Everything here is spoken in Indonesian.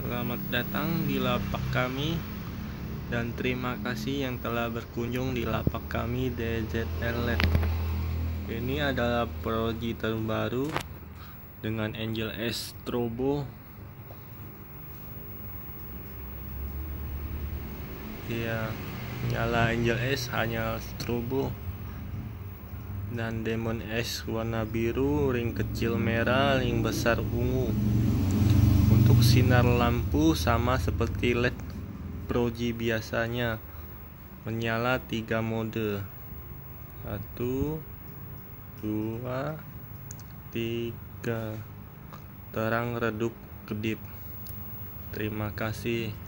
Selamat datang di lapak kami dan terima kasih yang telah berkunjung di lapak kami DZL LED. Ini adalah Proji terbaru dengan Angel S Strobo. Ya, nyala Angel S hanya strobo dan Demon S warna biru, ring kecil merah, ring besar ungu. Untuk sinar lampu sama seperti LED Proji biasanya, menyala 3 mode, 1, 2, 3, terang redup kedip. Terima kasih.